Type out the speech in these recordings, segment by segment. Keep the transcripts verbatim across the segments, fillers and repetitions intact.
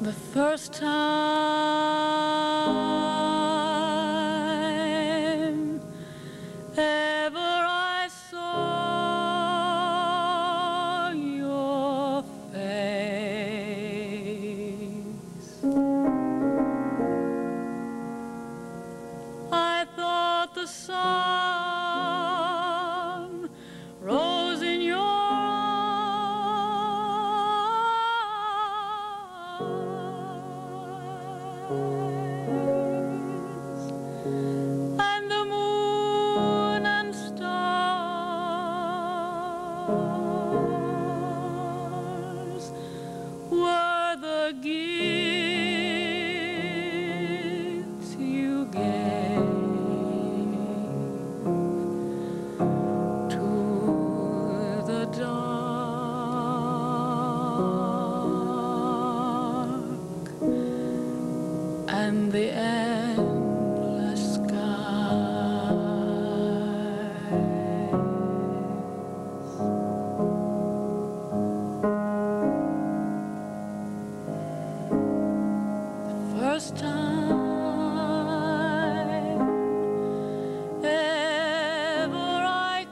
The first time ever I saw your face, I thought the sun rose in your eyes, and the moon and stars were the gifts you gave to the dark and the endless skies. The first time ever I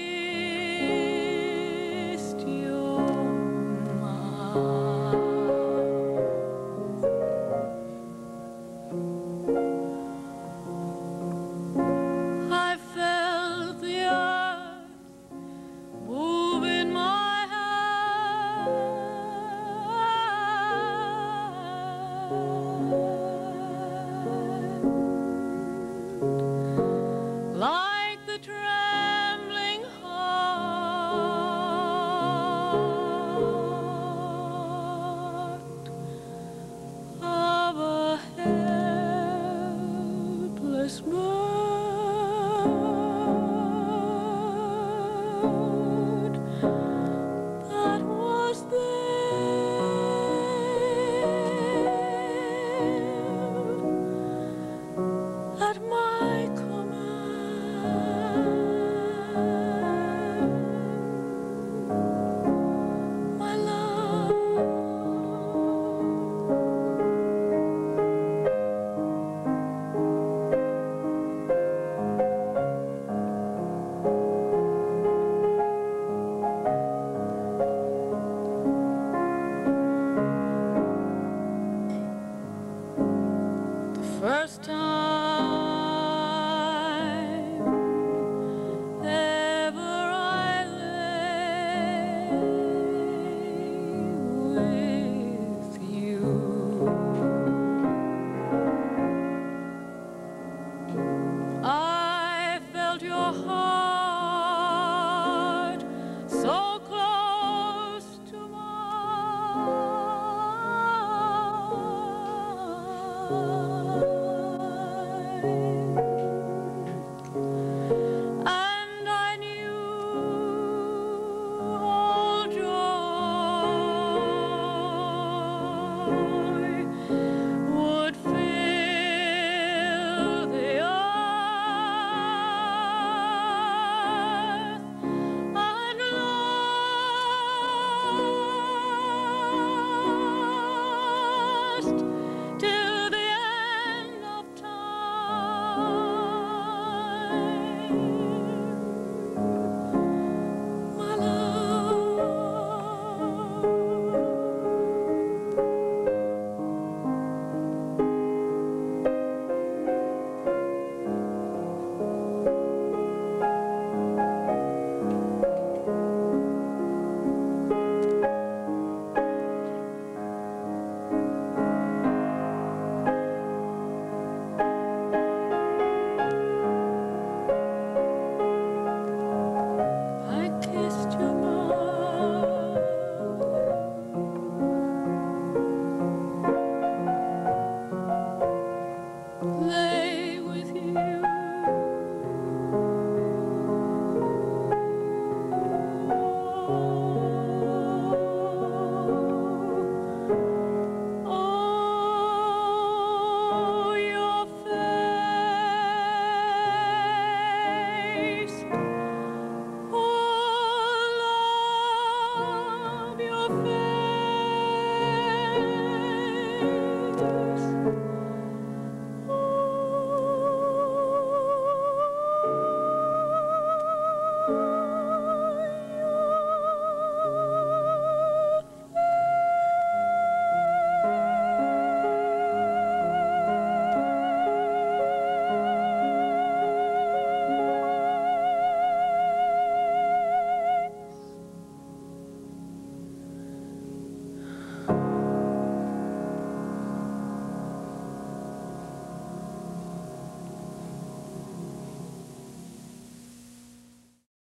kissed your mouth, I felt the earth move in my hand, like the trembling heart of a helpless bird that was there at my command, my love. The first time ever I lay with you, I felt your heart